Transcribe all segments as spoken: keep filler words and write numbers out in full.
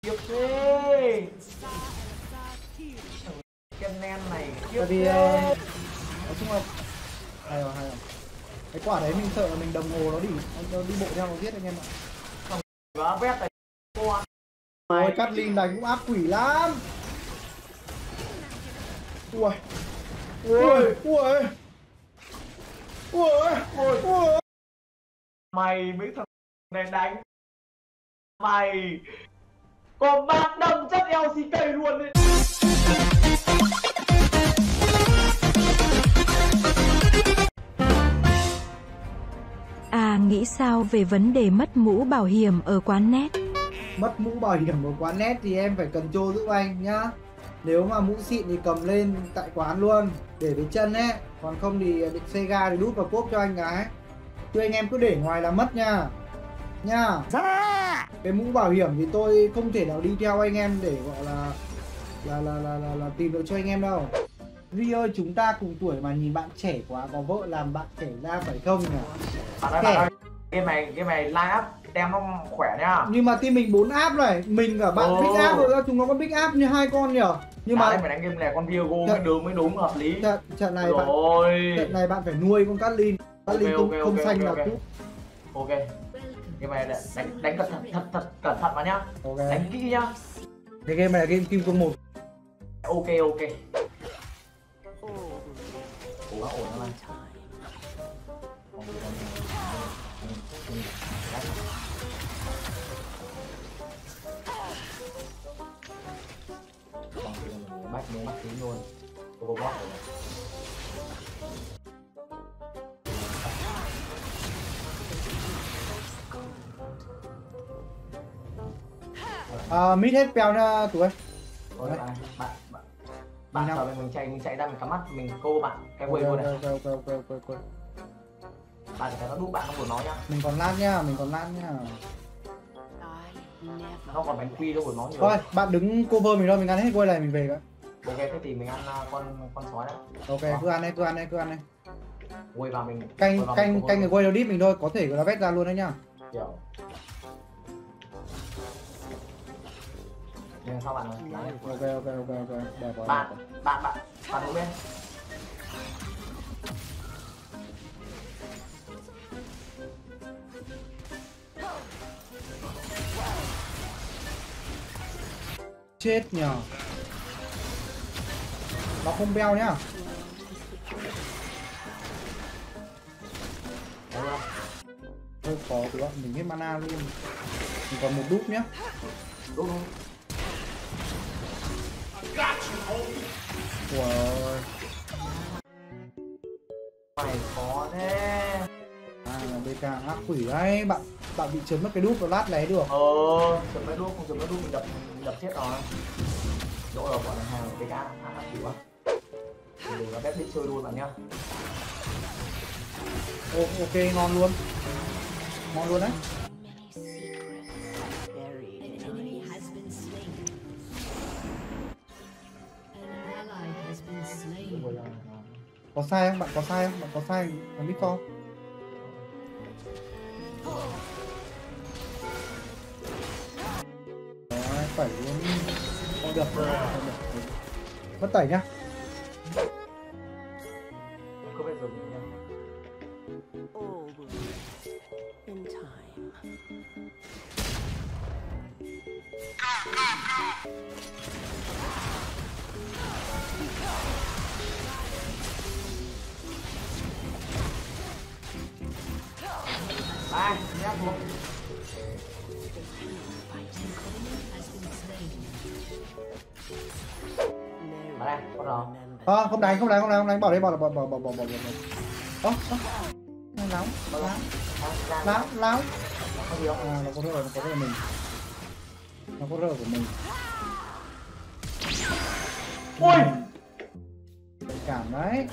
Kiếp thế. Cái nem này kiếp Tại vì thế. nói chung là hay rồi hay rồi. Cái quả đấy mình sợ là mình đồng hồ nó đi nó đi bộ theo nó giết anh em ạ. Và vét này con. Ôi Catlin đánh cũng áp quỷ lắm. Ui. Ui. Ui. Ui. Ôi. Ui. Mày mấy thằng này đánh mày còn bạc đâm chất eo xê ca luôn đấy. À, nghĩ sao về vấn đề mất mũ bảo hiểm ở quán net? Mất mũ bảo hiểm ở quán net thì em phải cần trô giúp anh nhá. Nếu mà mũ xịn thì cầm lên tại quán luôn để với chân ấy, còn không thì định xe ga thì đút vào cốp cho anh cái. Chứ anh em cứ để ngoài là mất nha. Nha. Cái mũ bảo hiểm thì tôi không thể nào đi theo anh em để gọi là là là là là, là tìm được cho anh em đâu. Duy ơi, chúng ta cùng tuổi mà nhìn bạn trẻ quá, có vợ làm bạn trẻ ra phải không nhỉ? Bạn ơi, bạn ơi, cái mày cái mày line up đem nó khỏe nhá. Nhưng mà team mình bốn áp này, mình cả bạn big áp rồi, chúng nó có big áp như hai con nhỉ. Nhưng mà phải đánh game này con Viego mới đúng mới đúng hợp lý. Trận, trận này bạn rồi. Trận này bạn phải nuôi con Catlin. Catlin okay, không, okay, không okay, xanh okay, là okay. Ok. Cái mày đánh đánh cẩn thận thật thật cẩn thận vào nhá. Okay. Đánh kỹ nhá. Cái game này là game kim cương một. Ok ok. Cố gắng ổn lắm. Bắt nó bắt tính luôn. Cô bot rồi. À, mid hết pèo nha tụi ơi. Rồi bạn bạn bạn bạn chờ mình chạy mình chạy ra mình cắm mắt mình cô bạn cái quay luôn này. Ok ok ok ok ok. Bạn phải nó đúc bạn không của nó nhá. Mình còn lan nhá, mình còn lan nhá. Nó còn bánh quy đâu của nó nhiều. Thôi, bạn đứng cover mình đâu, mình ăn hết quay này mình về cả. Ok, thế thì mình ăn con con sói đấy. Ok, đó. cứ ăn đây, cứ ăn đây, cứ ăn đây. Quay vào mình canh vào canh mình canh cái quay đầu đít mình thôi, có thể là vét ra luôn đấy nhá. Kiểu. Nhưng sao bạn ơi? Ok ok ok ok, đẹp rồi. Bạn bạn bạn bạn đúng bên. Chết nhờ. Nó không beo nhá. Hơi khó các bạn, mình hết mana luôn. Mình còn một đúp nhá. Đúp không? Wow. Mày khó thế. À là bê ca ác quỷ đấy, bạn bạn bị chấn mất cái đúp rồi lát lấy được. Ờ, chấm cái đúp không chấm cái đúp mình đập mình đập chết rồi. Chỗ rồi bọn này hàng bê ca ác quỷ quá. Mình là bếp biết chơi luôn bạn nhá. Ô, ok ngon luôn. Ngon luôn đấy. Có sai không? Bạn có sai không? Bạn có sai không biết không? Đấy, tẩy luôn. Không được, không được, không được. Mất tẩy nhá. Không biết rồi nhá. Ai, nhá xuống. Mà đây, có rồi. À, không đánh, không đánh, không đánh, không đánh, bỏ đây, bỏ bỏ bỏ bỏ bỏ bỏ bỏ. Ơ, ơ. Nó láo, láo. Láo, láo. Không gì đâu. À, nó có rơ, nó có rơ của mình. Nó có rơ của mình. Ui. Cảm đấy.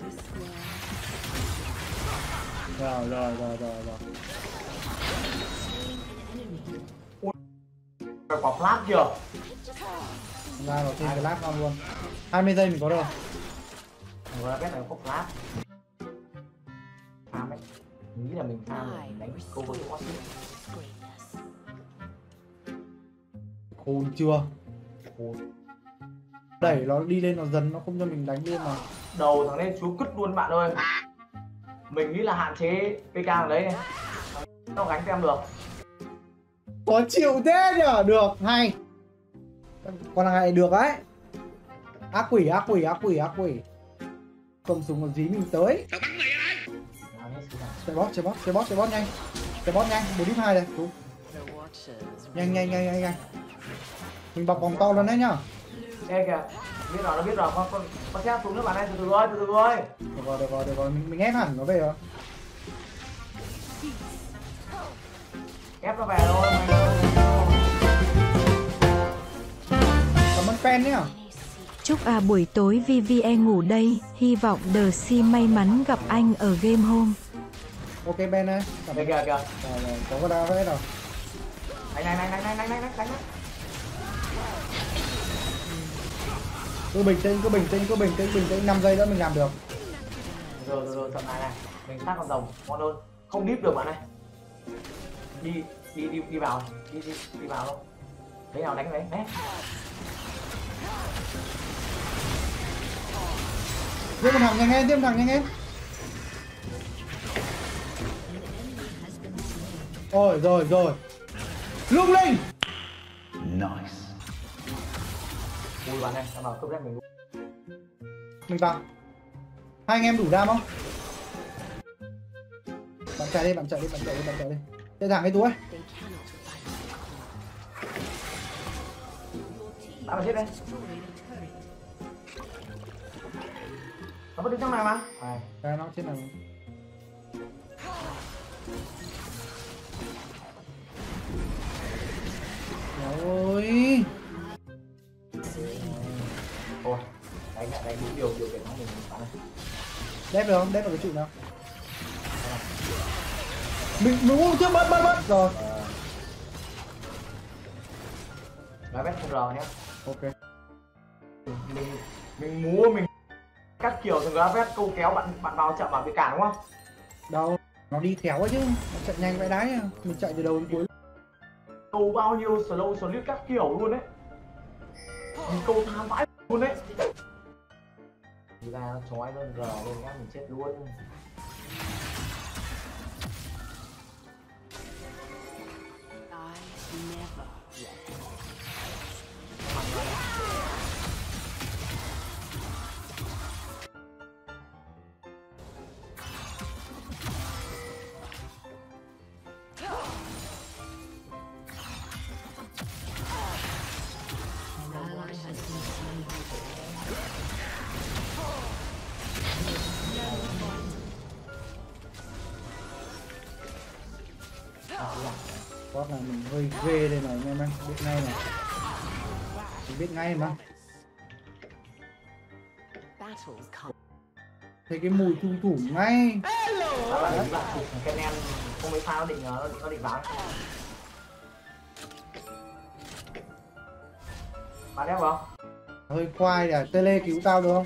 Rồi, rồi, rồi, rồi, rồi. Ui. Quả flash kìa. Ra vào thêm cái lát ngon luôn. hai mươi giây mình có rồi. Rồi biết là có flash. Farm ấy. Nghĩ là mình farm để đánh câu với quá xíu. Khôn chưa? Ủa, Đẩy nó đi lên nó dần, nó không cho mình đánh luôn mà. đầu thằng này chú cứt luôn bạn ơi. Mình nghĩ là hạn chế pê ca ở đấy này, nó gánh tem được. Có chịu thế nhở? Được, hay. Con này được đấy. Ác quỷ, ác quỷ, ác quỷ, ác quỷ. Cầm súng còn dí mình tới. Chạy boss, chạy boss, chạy boss, chạy boss nhanh. Chạy boss nhanh, bốn đít hai này. Đúng. Nhanh, nhanh, nhanh, nhanh, nhanh. Mình bọc vòng to luôn đấy nhá. Ê kìa, biết rồi, nó biết rồi, con con con xét xuống nước bạn ơi, từ từ thôi, từ từ thôi. Được rồi, được rồi, được rồi, mình, mình ép hẳn nó về rồi. Ép nó về thôi. Cảm ơn pen nhá. Chúc à buổi tối vê vê e ngủ đây, hy vọng The Si may mắn gặp anh ở game hôm. Ok Ben ơi. Kìa kìa kìa. Rồi, rồi, có cái đao hết rồi. Đánh đánh đánh đánh đánh đánh đánh đánh. Cứ bình tĩnh, cứ bình tĩnh, cứ bình tĩnh, bình tĩnh, năm giây nữa mình làm được. Rồi rồi rồi, chậm lại này. Mình sát con rồng, ngon hơn. Không deep được bạn này. Đi đi đi đi vào, đi đi đi vào luôn. Thế nào đánh đấy, đấy. Tiếp một thằng nhanh em, tiếp một thằng nhanh em. Rồi, rồi, rồi. Lung linh. Nice. Ui bạn này, em vào cướp rep mình luôn. Mình vào. Hai anh em đủ đam không? Bạn chạy đi, bạn chạy đi, bạn chạy đi, bạn chạy đi. Chạy thẳng cái túi. Đã vào chết đây. Nó vẫn đứng trong này mà. Này. Cái nó trên này. Rồi. Ôi, đánh lại đánh đúng điều điều kiện thắng mình bạn này. Đép được không? Đép được cái trụ nào? Mình mình uống trước bớt bớt bớt rồi. Nói bét không rờ nhé. Ok. Mình mình múa mình các kiểu thường là vét câu kéo bạn bạn vào chậm mà bị cản đúng không? Đâu, nó đi khéo ấy chứ, nó chạy nhanh vậy đấy, mình chạy từ đầu đến cuối. Câu bao nhiêu slow slip các kiểu luôn đấy. Mình câu tham vãi luôn đấy. Thì ra nó chói luôn rờ luôn nhá, mình chết luôn. Boss này mình hơi ghê đây này anh em ơi, biết ngay này. Mình biết ngay mà. Thấy cái mùi thủ thủ ngay. Đó là bạn bạn cái nem không mấy pha nó định nó định nó định vào. Bạn đeo không? Hơi khoai để tele cứu tao được không?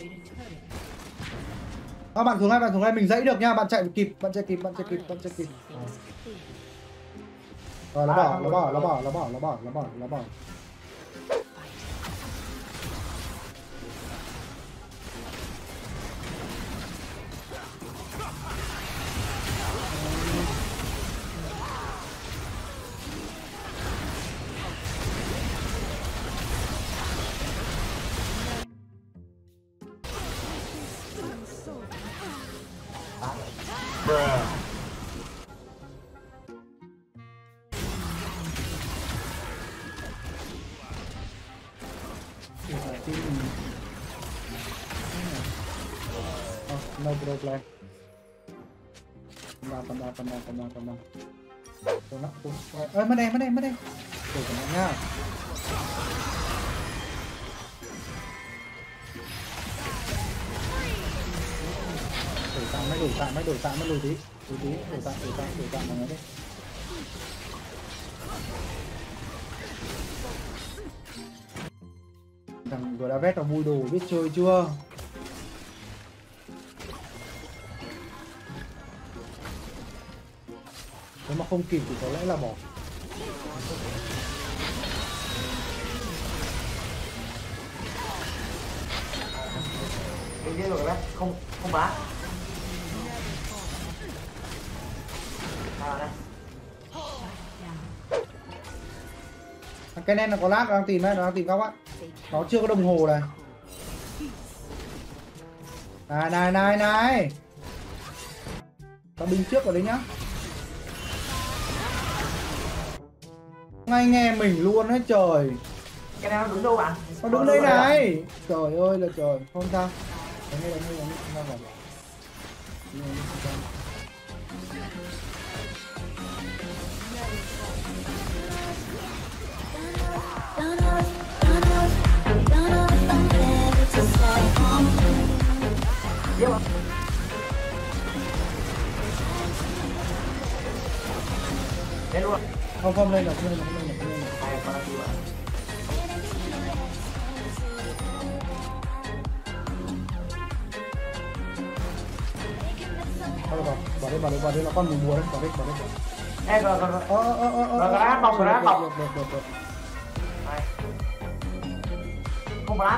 À, bạn xuống đây, bạn xuống đây, mình dãy được nha, bạn chạy kịp, bạn chạy kịp, bạn chạy kịp, bạn chạy kịp. Rồi nó bỏ, nó bỏ, nó bỏ, nó bỏ, nó bỏ, nó bỏ, nó bỏ. No problem. Cầm đao, cầm đao, cầm đao, cầm đao, cầm đao. Tôi nó, tôi... Ê, mất đây, mất đây, mất đây. Để cầm đao nha. Đổi tạm, mới đổi tạm, mới đổi tạm, mới lùi tí. Lùi tí, đổi tạm, đổi tạm, đổi tạm vào nó đi. Thằng vừa đã vét vào mùi đồ, biết chơi chưa? Nếu mà không kịp thì có lẽ là bỏ. giết rồi đấy, không không bá. Nào đây. Cái này nó có lát, nó đang tìm đây, nó đang tìm các bạn. Nó chưa có đồng hồ này. Này này này này. Tao binh trước vào đấy nhá. Ngay nghe mình luôn đấy trời. Cái này nó đứng đâu bạn? Nó đứng đây này. Trời ơi là trời. Không sao. Đánh đây đánh đây đánh đây không sao vào. Giết không? Lên luôn. Không không lên được, không lên được, không lên được, không lên được. Hai con đi bạn. Thôi được rồi, bỏ đi, bỏ đi, bỏ đi, nó con mình bùa đấy, bỏ đi, bỏ đi. Ê rồi rồi rồi. Ờ ờ ờ ờ. Rồi grab bọc, grab bọc. Được được được được. Này. Không blast.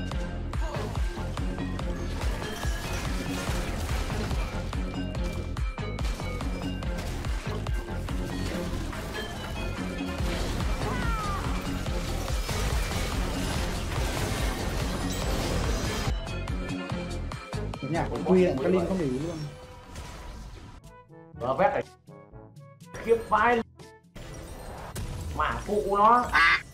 Cái nhà của Quy lại, cái Linh không để ý luôn. Rồi vét này. Khiếp vai. Mả phụ nó.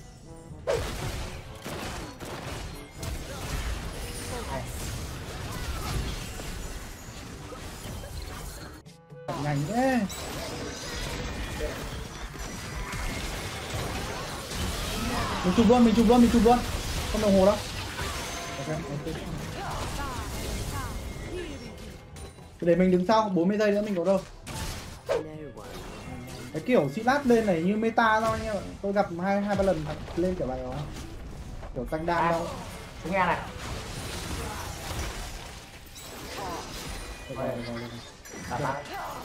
Nhanh thế. Mình chụp luôn, mình chụp luôn, mình chụp luôn. Không đồng hồ đâu. Ok, ok. Để mình đứng sau, bốn mươi giây nữa mình có đâu. Cái kiểu Silas lên này như meta thôi nha. Tôi gặp hai hai ba lần lên kiểu này đó. Kiểu tăng đam đâu. Nghe này. Rồi, rồi, rồi, rồi. Đặt lại.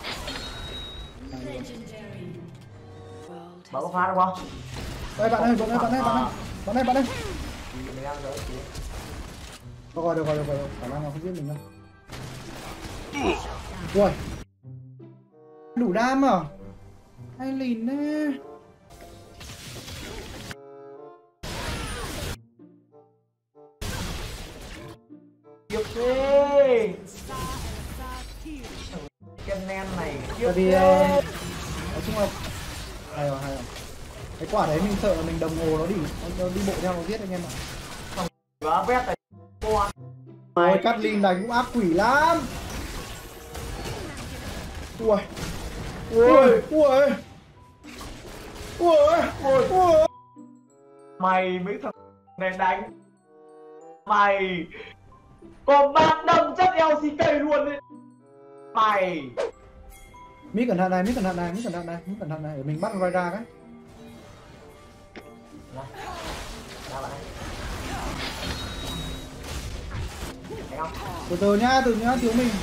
Mở có phá đúng không? Đây bạn ơi, bạn ơi, bạn ơi, bạn ơi. Bạn ơi, bạn ơi. mười lăm giờ chứ. Được rồi, được rồi, được rồi. Khả năng là không giết mình đâu. Ui. Đủ đam à? Hay lìn nè. Kiếp đi. Cái nen này kiếp Tại vì đi. nói chung là hay rồi, hay rồi. Cái quả đấy mình sợ là mình đồng hồ nó đi nó đi bộ theo nó giết anh em ạ. Gỡ vét này. Con. Ôi cắt lìn đánh cũng ác quỷ lắm. Ui. Ui, ui. Ui, ui, ui. Mày mấy thằng này đánh. Mày còn bạn đâm chất lờ xê ca luôn đấy. Mày Mỹ cẩn thận này, Mỹ cẩn thận này, Mỹ cẩn thận này, Mỹ cẩn thận này để mình bắt roi ra cái. này. Ra bạn này. Thấy không? Từ từ nhá, từ nhá, thiếu mình.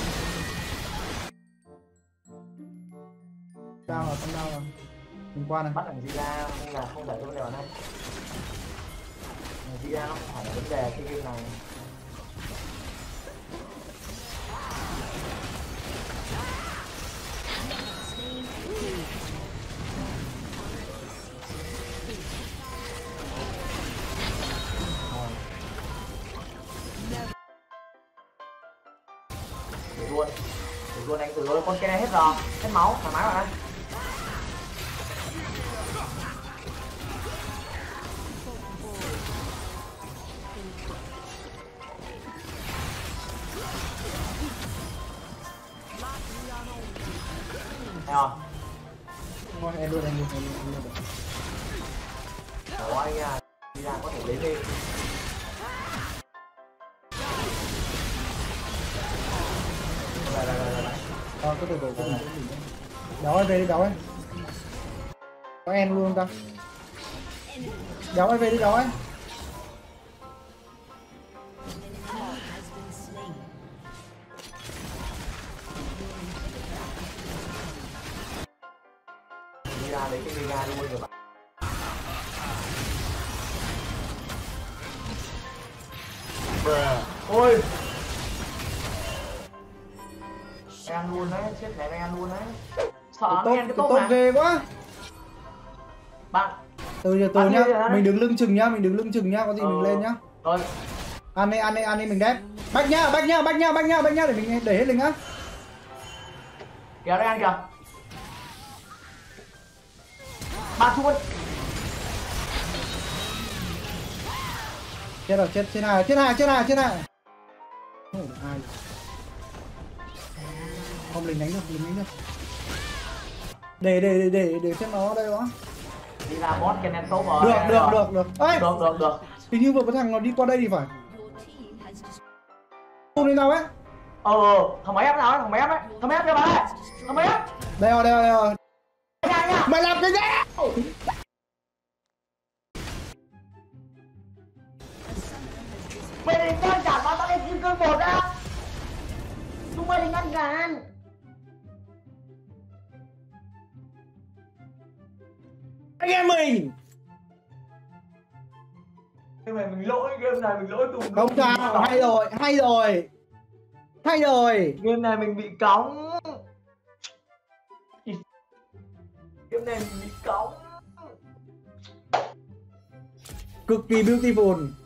Đau là không đau rồi. Mình qua này. Bắt thằng gì ra không là không giải quyết vấn đề ở đây. Thằng gì ra nó không phải là vấn đề cái game này. Để luôn, để luôn anh từ luôn con kia này hết rồi, hết máu, thoải mái vào đây. Thấy không? Thôi em luôn, em luôn, em luôn, em luôn. Ủa anh à, đi ra có thể lấy đi. Đây, đây, đây, đây. Ờ, có từ từ, có từ từ. Đéo ai về đi, đéo ấy. Có em luôn ta. Đéo ai về đi, đéo ấy. Đi ra lấy cái đi ra luôn rồi bạn. Bruh. Ôi Ren luôn đấy, chết mẹ Ren luôn đấy. Sợ Cái nó tốt, Ren cái cái tốt tốt mà. ghê quá. Bạn Từ giờ từ Bạn nhá, đi rồi mình đấy. đứng lưng chừng nhá, mình đứng lưng chừng nhá, có gì Ờ. mình lên nhá. Rồi, Ăn đi, ăn đi, ăn đi mình đép. Bách nhá, bách nhá, bách nhá, bách nhá, bách nhá để mình để hết lính á. kìa Ren kìa. Bạn chung ơi. Chết rồi, chết chết này, chết này, chết này, chết này. Không được ai. Không lính đánh được, lính đánh được. Để để để để để xem nó đây đó. Đi ra boss Kennen tốt rồi. Được, được, được, được. Ê, Được, được, được. hình như vừa có thằng nó đi qua đây thì phải. Không đi nào ấy. Ờ, thằng máy ép nào đấy, thằng máy ép đấy. Thằng máy ép kìa bạn ơi. Thằng máy ép. Đây rồi, đây rồi, đây rồi. Nha nha. Mày làm cái gì? Mày định ngăn cản bọn tao lên kim cương một á. Chúng mày định ngăn cản. Anh em mình. Nhưng mà mình lỗi, game này mình lỗi tùm. Không sao, hay rồi, hay rồi. Hay rồi. Game này mình bị cóng. Game này mình bị cóng. Cực kỳ beautiful.